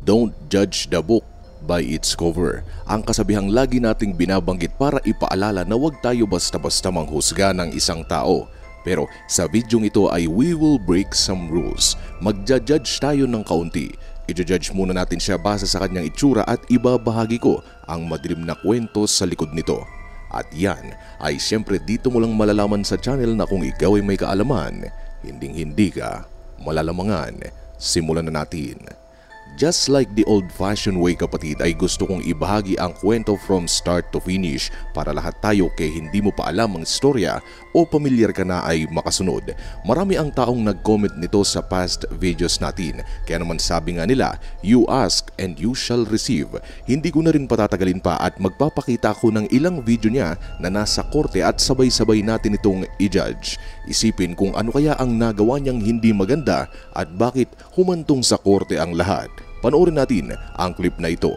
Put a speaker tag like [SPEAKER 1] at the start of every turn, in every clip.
[SPEAKER 1] Don't judge the book by its cover. Ang kasabihang lagi nating binabanggit para ipaalala na huwag tayo basta-basta manghusga ng isang tao. Pero sa videong ito ay we will break some rules. Magja-judge tayo ng kaunti. I-judge muna natin siya base sa kanyang itsura at ibabahagi ko ang madilim na kwento sa likod nito. At yan ay siyempre dito mo lang malalaman sa channel na kung ikaw ay may kaalaman, hinding-hindi ka malalamangan. Simulan na natin. Just like the old-fashioned way kapatid ay gusto kong ibahagi ang kwento from start to finish para lahat tayo kay hindi mo pa alam ang istorya o pamilyar ka na ay makasunod. Marami ang taong nag-comment nito sa past videos natin. Kaya naman sabi nga nila, you ask and you shall receive. Hindi ko na rin patatagalin pa at magpapakita ko ng ilang video niya na nasa korte at sabay-sabay natin itong i-judge. Isipin kung ano kaya ang nagawa niyang hindi maganda at bakit humantong sa korte ang lahat. Panoorin natin ang clip na ito.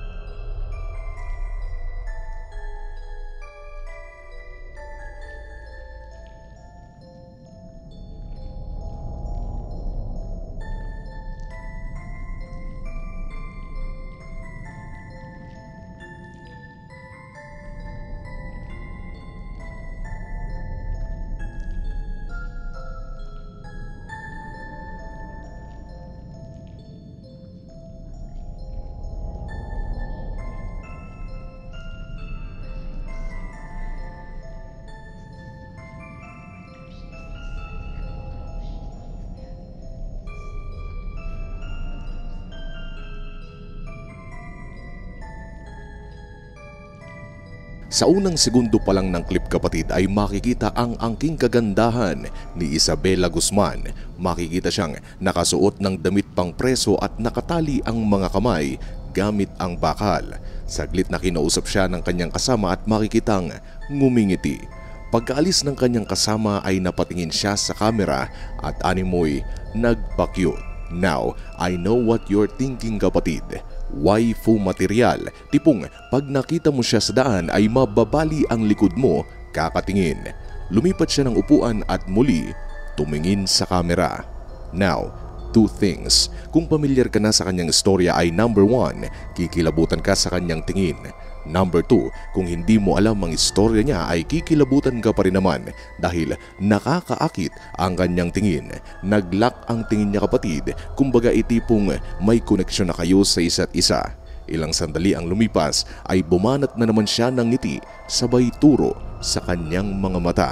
[SPEAKER 1] Sa unang segundo pa lang ng clip kapatid ay makikita ang angking kagandahan ni Isabela Guzman. Makikita siyang nakasuot ng damit pang preso at nakatali ang mga kamay gamit ang bakal. Saglit na kinausap siya ng kanyang kasama at makikitang ngumingiti. Pagkaalis ng kanyang kasama ay napatingin siya sa kamera at animoy nagpa-cute. Now, I know what you're thinking kapatid. Waifu material, tipong pag nakita mo siya sa daan ay mababali ang likod mo kakatingin. Lumipat siya ng upuan at muli tumingin sa kamera. Now, two things. Kung pamilyar ka na sa kanyang istorya ay number 1, kikilabutan ka sa kanyang tingin. Number 2, kung hindi mo alam ang istorya niya ay kikilabutan ka pa rin naman dahil nakakaakit ang kanyang tingin. Naglock ang tingin niya kapatid, kumbaga itipong may koneksyon na kayo sa isa't isa. Ilang sandali ang lumipas ay bumanat na naman siya ng ngiti sabay turo sa kanyang mga mata.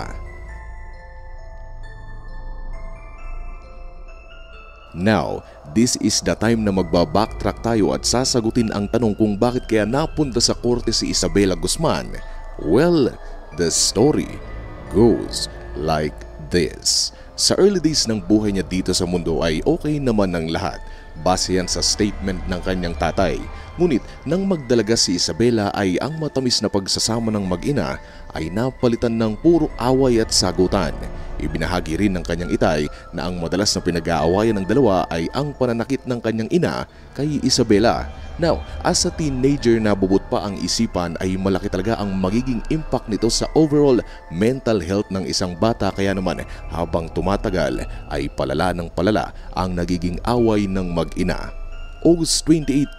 [SPEAKER 1] Now, this is the time na magbabacktrack tayo at sasagutin ang tanong kung bakit kaya napunta sa korte si Isabela Guzman. Well, the story goes like this. Sa early days ng buhay niya dito sa mundo ay okay naman ang lahat. Base yan sa statement ng kanyang tatay. Ngunit nang magdalaga si Isabela ay ang matamis na pagsasama ng mag-ina ay napalitan ng puro away at sagutan. Ibinahagi rin ng kanyang itay na ang madalas na pinag-aawayan ng dalawa ay ang pananakit ng kanyang ina kay Isabela. Now, as a teenager na bubot pa ang isipan ay malaki talaga ang magiging impact nito sa overall mental health ng isang bata, kaya naman habang tumatagal ay palala ng palala ang nagiging away ng mag-ina. August 28,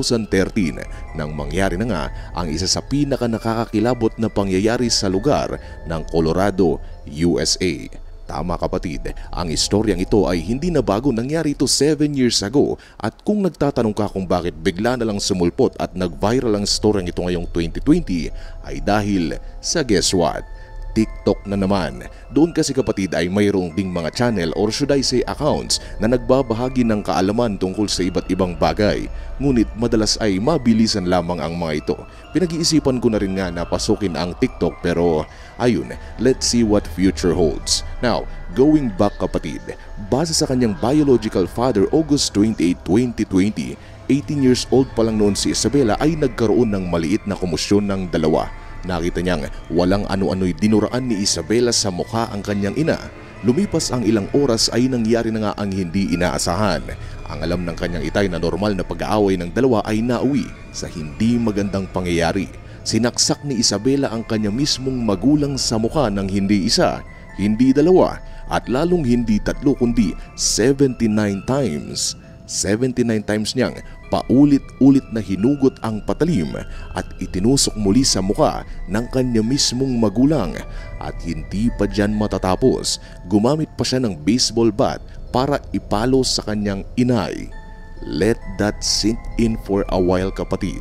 [SPEAKER 1] 2013 nang mangyari na nga ang isa sa pinaka-nakakakilabot na pangyayari sa lugar ng Colorado, USA. Tama kapatid, ang istoryang ito ay hindi na bago, nangyari ito 7 years ago at kung nagtatanong ka kung bakit bigla na lang sumulpot at nag-viral ang istoryang ito ngayong 2020 ay dahil sa guess what? TikTok na naman. Doon kasi kapatid ay mayroong ding mga channel or should I say accounts na nagbabahagi ng kaalaman tungkol sa iba't ibang bagay. Ngunit madalas ay mabilisan lamang ang mga ito. Pinag-iisipan ko na rin nga na pasukin ang TikTok pero ayun, let's see what future holds. Now, going back kapatid, base sa kanyang biological father August 28, 2020, 18 years old pa lang noon si Isabela ay nagkaroon ng maliit na komosyon ng dalawa. Nakita niyang walang ano-ano'y dinuraan ni Isabela sa mukha ang kanyang ina. Lumipas ang ilang oras ay nangyari na nga ang hindi inaasahan. Ang alam ng kanyang itay na normal na pag-aaway ng dalawa ay nauwi sa hindi magandang pangyayari. Sinaksak ni Isabela ang kanya mismong magulang sa mukha ng hindi isa, hindi dalawa, at lalong hindi tatlo kundi 79 times. 79 times niyang paulit-ulit na hinugot ang patalim at itinusok muli sa muka ng kanya mismong magulang. At hindi pa dyan matatapos, gumamit pa siya ng baseball bat para ipalo sa kanyang inay. Let that sink in for a while, kapatid.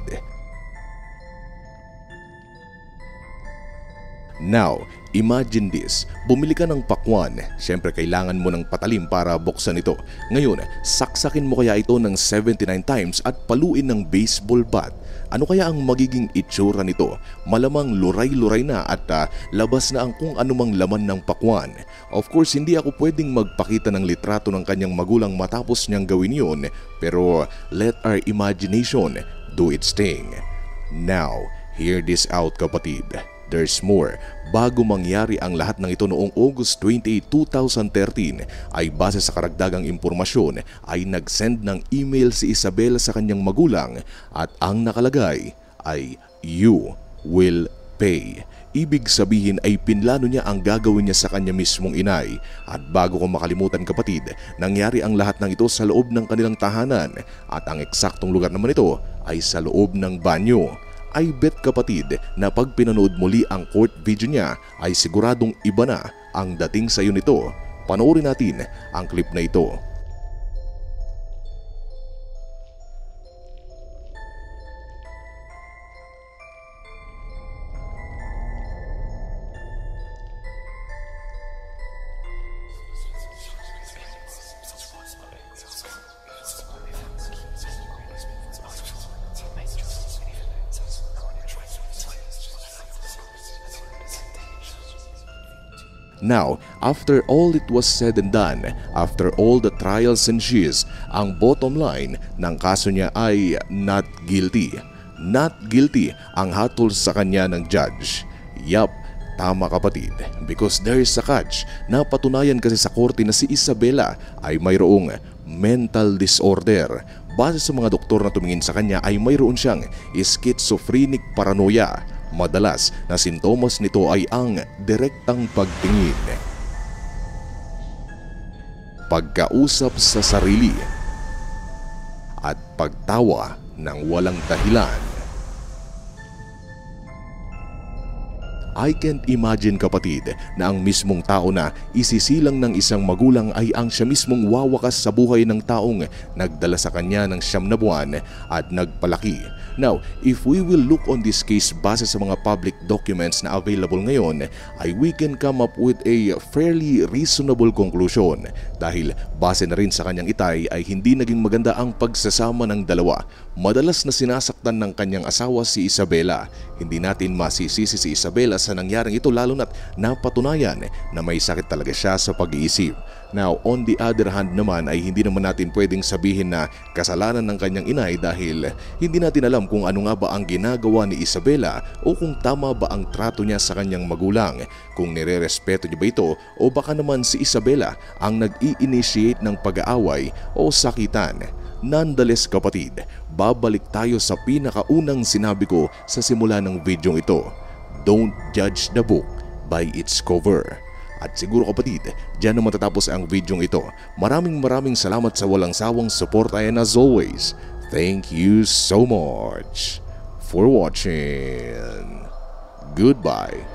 [SPEAKER 1] Now, imagine this. Bumili ka ng pakwan. Siyempre kailangan mo ng patalim para buksan ito. Ngayon, saksakin mo kaya ito ng 79 times at paluin ng baseball bat. Ano kaya ang magiging itsura nito? Malamang luray-luray na at labas na ang kung anumang laman ng pakwan. Of course, hindi ako pwedeng magpakita ng litrato ng kanyang magulang matapos niyang gawin yun. Pero let our imagination do its thing. Now, hear this out, kapatid. There's more. Bago mangyari ang lahat ng ito noong August 28, 2013 ay base sa karagdagang impormasyon ay nag-send ng email si Isabela sa kanyang magulang at ang nakalagay ay "You will pay." Ibig sabihin ay pinlano niya ang gagawin niya sa kanya mismong inay. At bago ko makalimutan, kapatid, nangyari ang lahat ng ito sa loob ng kanilang tahanan at ang eksaktong lugar naman ito ay sa loob ng banyo. I bet, kapatid, na pag pinanood muli ang court video niya ay siguradong iba na ang dating sa iyo nito. Panoorin natin ang clip na ito. Now, after all it was said and done, after all the trials and shears, ang bottom line ng kaso niya ay not guilty. Not guilty ang hatol sa kanya ng judge. Yup, tama, kapatid, because there is a catch. Napatunayan kasi sa korte na si Isabela ay mayroong mental disorder. Base sa mga doktor na tumingin sa kanya ay mayroon siyang schizophrenic paranoia. Madalas na sintomas nito ay ang direktang pagtingin, pagkausap sa sarili, at pagtawa ng walang dahilan. I can't imagine, kapatid, na ang mismong tao na isisilang ng isang magulang ay ang siya mismong wawakas sa buhay ng taong nagdala sa kanya ng 9 na buwan at nagpalaki. Now, if we will look on this case base sa mga public documents na available ngayon, ay we can come up with a fairly reasonable conclusion. Dahil base na rin sa kanyang itay ay hindi naging maganda ang pagsasama ng dalawa. Madalas na sinasaktan ng kanyang asawa si Isabela. Hindi natin masisisi si Isabela sa nangyaring ito, lalo na't napatunayan na may sakit talaga siya sa pag-iisip. Now, on the other hand naman ay hindi naman natin pwedeng sabihin na kasalanan ng kanyang inay dahil hindi natin alam kung ano nga ba ang ginagawa ni Isabela o kung tama ba ang trato niya sa kanyang magulang, kung nire-respeto niya ba ito o baka naman si Isabela ang nag-i-initiate ng pag-aaway o sakitan. Nonetheless, kapatid, babalik tayo sa pinakaunang sinabi ko sa simula ng video ito. Don't judge the book by its cover. At siguro, kapatid, dyan na matatapos ang video ito. Maraming salamat sa walang sawang support, and as always, thank you so much for watching. Goodbye.